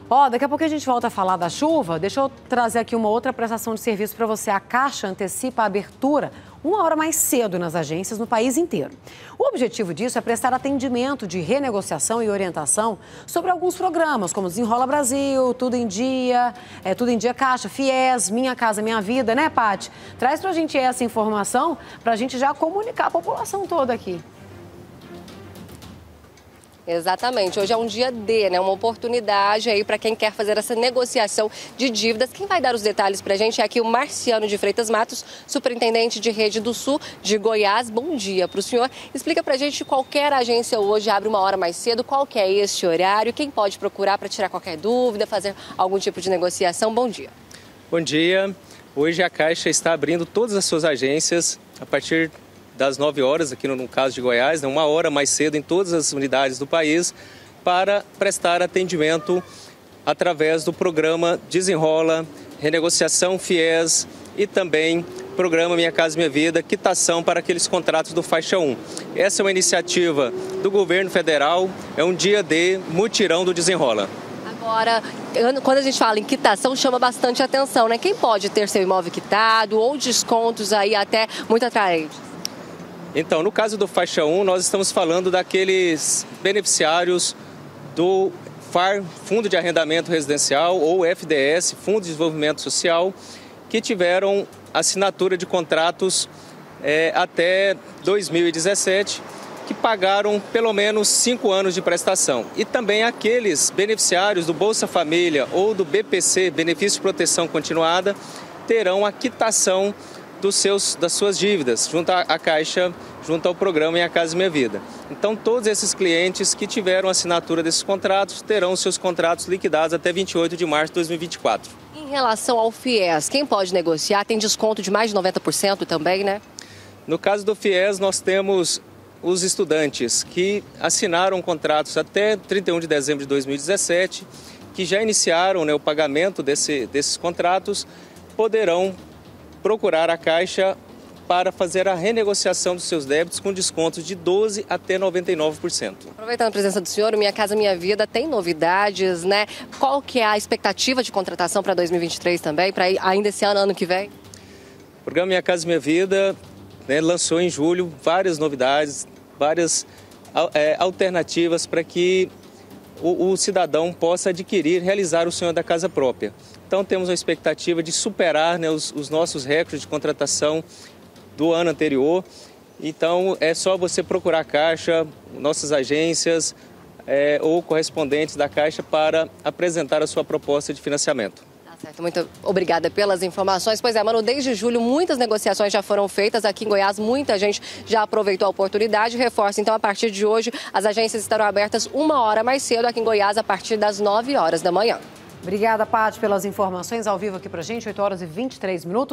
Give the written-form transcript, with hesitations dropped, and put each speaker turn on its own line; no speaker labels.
Daqui a pouco a gente volta a falar da chuva. Deixa eu trazer aqui uma outra prestação de serviço para você. A Caixa antecipa a abertura 1 hora mais cedo nas agências no país inteiro. O objetivo disso é prestar atendimento de renegociação e orientação sobre alguns programas, como Desenrola Brasil, Tudo em Dia Caixa, FIES, Minha Casa Minha Vida, né, Paty? Traz pra gente essa informação pra gente já comunicar a população toda aqui.
Exatamente, hoje é um dia D, né? Uma oportunidade aí para quem quer fazer essa negociação de dívidas. Quem vai dar os detalhes para a gente é aqui o Marciano de Freitas Matos, superintendente de Rede do Sul de Goiás. Bom dia para o senhor. Explica para a gente, qualquer agência hoje abre 1 hora mais cedo, qual que é esse horário, quem pode procurar para tirar qualquer dúvida, fazer algum tipo de negociação. Bom dia.
Bom dia. Hoje a Caixa está abrindo todas as suas agências a partir das 9 horas, aqui no caso de Goiás, 1 hora mais cedo em todas as unidades do país, para prestar atendimento através do programa Desenrola, renegociação FIES e também programa Minha Casa Minha Vida, quitação para aqueles contratos do Faixa 1. Essa é uma iniciativa do governo federal, é um dia de mutirão do Desenrola.
Agora, quando a gente fala em quitação, chama bastante atenção, né? Quem pode ter seu imóvel quitado ou descontos aí até muito atraentes?
Então, no caso do Faixa 1, nós estamos falando daqueles beneficiários do FAR, Fundo de Arrendamento Residencial, ou FDS, Fundo de Desenvolvimento Social, que tiveram assinatura de contratos até 2017, que pagaram pelo menos 5 anos de prestação. E também aqueles beneficiários do Bolsa Família ou do BPC, Benefício de Proteção Continuada, terão a quitação das suas dívidas, junto à Caixa, junto ao programa Minha Casa Minha Vida. Então, todos esses clientes que tiveram assinatura desses contratos terão seus contratos liquidados até 28 de março de 2024.
Em relação ao FIES, quem pode negociar tem desconto de mais de 90% também, né?
No caso do FIES, nós temos os estudantes que assinaram contratos até 31 de dezembro de 2017, que já iniciaram, né, o pagamento desses contratos, poderão procurar a Caixa para fazer a renegociação dos seus débitos com descontos de 12% até 99%.
Aproveitando a presença do senhor, o Minha Casa Minha Vida tem novidades, né? Qual que é a expectativa de contratação para 2023 também, para ainda esse ano que vem?
O programa Minha Casa Minha Vida, né, lançou em julho várias novidades, várias alternativas para que o cidadão possa adquirir, realizar o sonho da casa própria. Então, temos a expectativa de superar, né, os nossos recordes de contratação do ano anterior. Então, é só você procurar a Caixa, nossas agências ou correspondentes da Caixa para apresentar a sua proposta de financiamento.
Tá certo, muito obrigada pelas informações. Pois é, Manu, desde julho muitas negociações já foram feitas aqui em Goiás, muita gente já aproveitou a oportunidade. Reforço, então, a partir de hoje, as agências estarão abertas 1 hora mais cedo aqui em Goiás, a partir das 9 horas da manhã.
Obrigada, Paty, pelas informações ao vivo aqui pra gente, 8 horas e 23 minutos.